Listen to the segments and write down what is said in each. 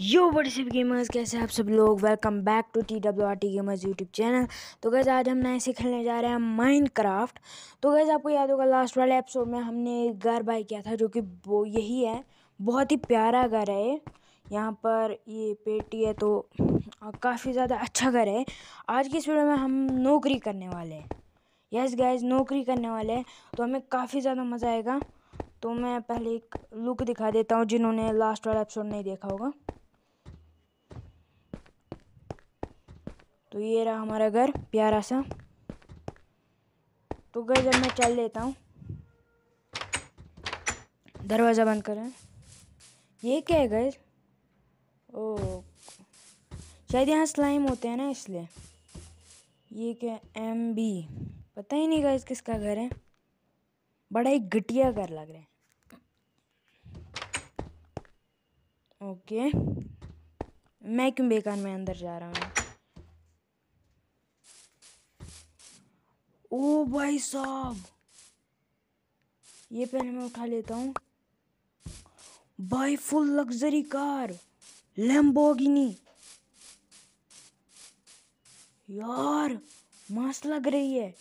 यो WhatsApp gamers, कैसे आप सब लोग। Welcome back to TWRT gamers YouTube channel. तो गैस आज हम नए से खेलने जा रहे हैं माइनक्राफ्ट। तो गैस आपको याद होगा लास्ट वाले एपिसोड में हमने घर बाय किया था, जो कि वो यही है। बहुत ही प्यारा घर है। यहाँ पर ये पेटी है, तो काफ़ी ज़्यादा अच्छा घर है। आज की इस वीडियो में हम नौकरी करने वाले हैं। यस गैस, नौकरी करने वाले हैं, तो हमें काफ़ी ज़्यादा मज़ा आएगा। तो मैं पहले एक लुक दिखा देता हूँ जिन्होंने लास्ट वाला एपिसोड नहीं देखा होगा। तो ये रहा हमारा घर, प्यारा सा। तो गैस अब मैं चल लेता हूँ। दरवाज़ा बंद करें। ये क्या है गैस? ओ, शायद यहाँ स्लाइम होते हैं ना, इसलिए। ये क्या MB? पता ही नहीं गैस किसका घर है। बड़ा ही घटिया घर लग रहा है। ओके, मैं क्यों बेकार में अंदर जा रहा हूँ। ओ भाई साहब, ये पहले मैं उठा लेता हूँ। भाई फुल लग्जरी कार, लैम्बोर्गिनी। यार मस्त लग रही है।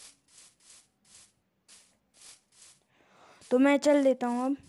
तो मैं चल लेता हूँ अब।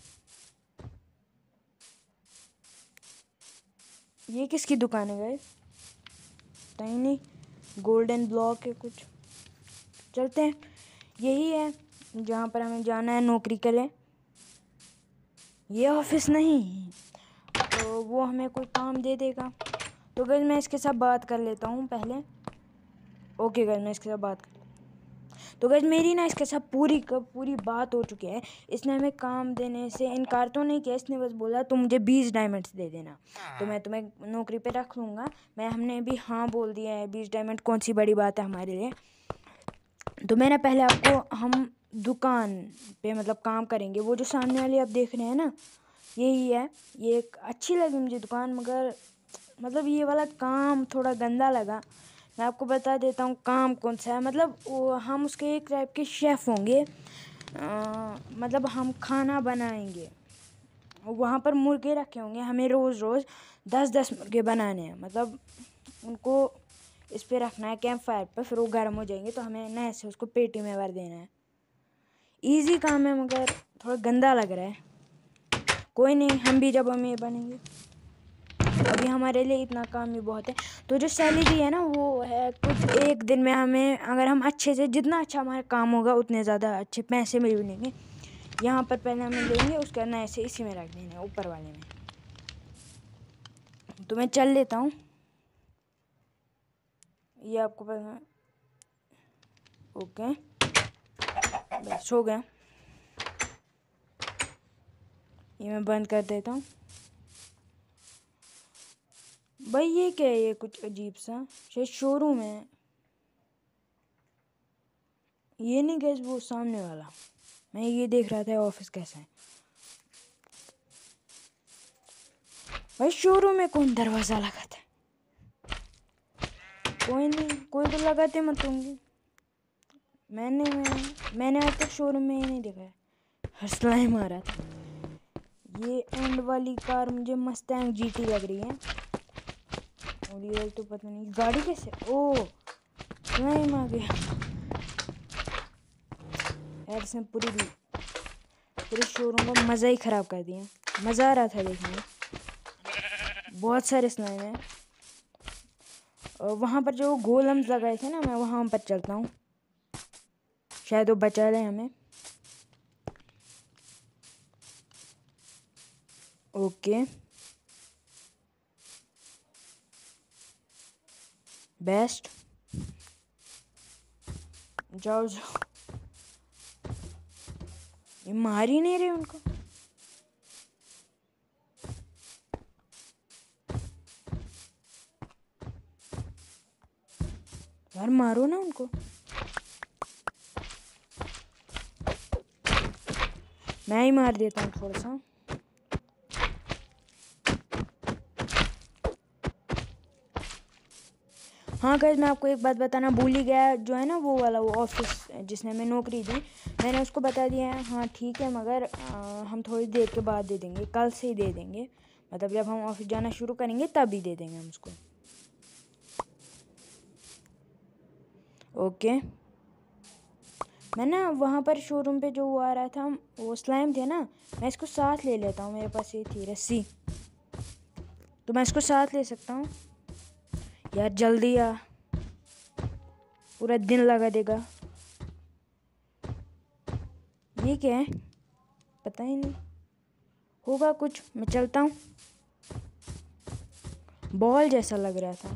ये किसकी दुकान है गाइस? पता ही नहीं। गोल्डन ब्लॉक है कुछ। चलते हैं, यही है जहाँ पर हमें जाना है नौकरी के लिए। ये ऑफिस नहीं, तो वो हमें कोई काम दे देगा। तो गाइस मैं इसके साथ बात कर लेता हूँ पहले। ओके गाइस, मैं इसके साथ बात कर। तो गाइस मेरी ना इसके साथ पूरी बात हो चुकी है। इसने हमें काम देने से इनकार तो नहीं किया। इसने बस बोला तुम मुझे 20 डायमंड्स दे देना, तो मैं तुम्हें नौकरी पे रख लूँगा। हमने भी हाँ बोल दिया है। 20 डायमंड कौन सी बड़ी बात है हमारे लिए। तो मैंने पहले आपको, हम दुकान पे मतलब काम करेंगे। वो जो सामने वाली आप देख रहे हैं ना, यही है। ये एक अच्छी लगी मुझे दुकान, मगर मतलब ये वाला काम थोड़ा गंदा लगा। मैं आपको बता देता हूँ काम कौन सा है। मतलब हम उसके एक टाइप के शेफ़ होंगे। मतलब हम खाना बनाएंगे। वहाँ पर मुर्गे रखे होंगे, हमें रोज़ 10-10 मुर्गे बनाने हैं। मतलब उनको इस पे रखना है कैंप फायर पे, फिर वो गर्म हो जाएंगे तो हमें नए से उसको पेटी में भर देना है। इजी काम है, मगर थोड़ा गंदा लग रहा है। कोई नहीं, हम भी जब अमीर बनेंगे। अभी हमारे लिए इतना काम ही बहुत है। तो जो सैलरी है ना, वो है कुछ एक दिन में हमें, अगर हम अच्छे से, जितना अच्छा हमारा काम होगा उतने ज़्यादा अच्छे पैसे मिलेंगे। यहाँ पर पहले हमें लेंगे, उसके बाद नए से इसी में रख देंगे, ऊपर वाले में। तो मैं चल लेता हूँ। ये आपको पता है। ओके, बस हो गया। ये मैं बंद कर देता हूँ। भाई ये क्या है? ये कुछ अजीब सा शायद शोरूम है। ये नहीं गैस, वो सामने वाला। मैं ये देख रहा था ऑफिस कैसा है। भाई शोरूम में कौन दरवाज़ा लगाता है? कोई नहीं, कोई तो लगाते मत होंगे। मैंने आज तक शोरूम में ये नहीं देखा है। हंसला ही मारा था। ये एंड वाली कार मुझे मस्टैंग GT लग रही है। और ये तो पता नहीं गाड़ी कैसे। ओ स्लाइम आ गया यार। इसने पूरे शोरूम का मज़ा ही ख़राब कर दिया। मज़ा आ रहा था देखने में। बहुत सारे स्लाइम हैं। और वहाँ पर जो गोलम्स लगाए थे ना, मैं वहाँ पर चलता हूँ, शायद वो बचा ले हमें। Okay, best. जाओ जाओ, ये मार ही नहीं रहे उनको। यार मारो ना उनको। मैं ही मार देता हूँ थोड़ा सा। हाँ गाइस, मैं आपको एक बात बताना भूल ही गया। जो है ना वो वाला, वो ऑफिस जिसने हमें नौकरी दी, मैंने उसको बता दिया है। हाँ ठीक है, मगर हम थोड़ी देर के बाद दे देंगे, कल से ही दे देंगे। मतलब जब हम ऑफिस जाना शुरू करेंगे तभी दे देंगे हम उसको। ओके, मैं ना वहाँ पर शोरूम पे जो वो आ रहा था, वो स्लाइम थे ना, मैं इसको साथ ले लेता हूँ। मेरे पास ये थी रस्सी, तो मैं इसको साथ ले सकता हूँ। यार जल्दी आ, पूरा दिन लगा देगा। ये क्या है, पता ही नहीं, होगा कुछ। मैं चलता हूँ। बॉल जैसा लग रहा था।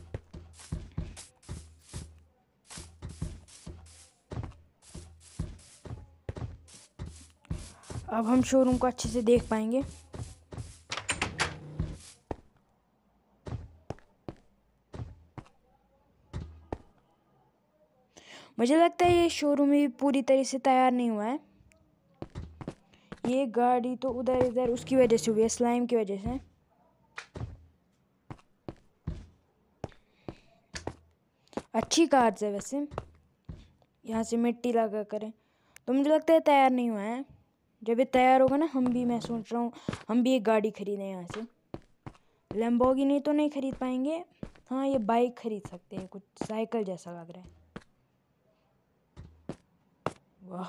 अब हम शोरूम को अच्छे से देख पाएंगे। मुझे लगता है ये शोरूम भी पूरी तरह से तैयार नहीं हुआ है। ये गाड़ी तो उधर इधर उसकी वजह से हुई है, स्लाइम की वजह से। अच्छी कार है वैसे, यहाँ से मिट्टी लगा करें, तो मुझे लगता है तैयार नहीं हुआ है। जब ये तैयार होगा ना, हम भी, मैं सोच रहा हूँ हम भी एक गाड़ी खरीदें यहाँ से। लैम्बोर्गिनी तो नहीं खरीद पाएंगे, हाँ ये बाइक खरीद सकते हैं, कुछ साइकिल जैसा लग रहा है। वाह,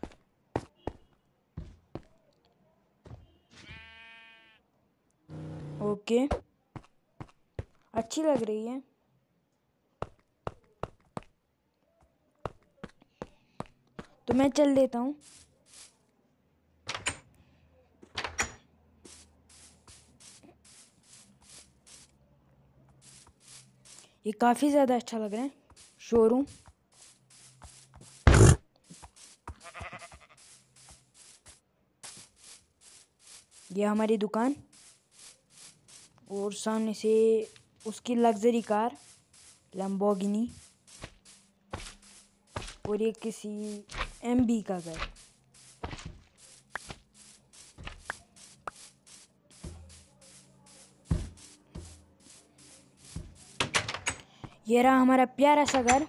ओके, अच्छी लग रही है। तो मैं चल देता हूँ। ये काफ़ी ज़्यादा अच्छा लग रहा है शोरूम। ये हमारी दुकान, और सामने से उसकी लग्जरी कार लैम्बोर्गिनी, और ये किसी एमबी का घर। ये रहा हमारा प्यारा सा घर।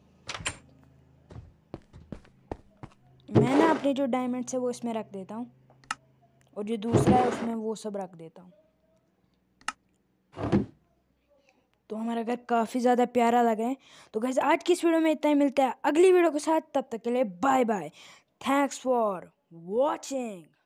मैं ना अपने जो डायमंड्स है वो इसमें रख देता हूँ, और जो दूसरा है उसमें वो सब रख देता हूँ। तो हमारा घर काफ़ी ज़्यादा प्यारा लगा है। तो गाइस आज की इस वीडियो में इतना ही, मिलता है अगली वीडियो के साथ। तब तक के लिए bye bye, thanks for watching.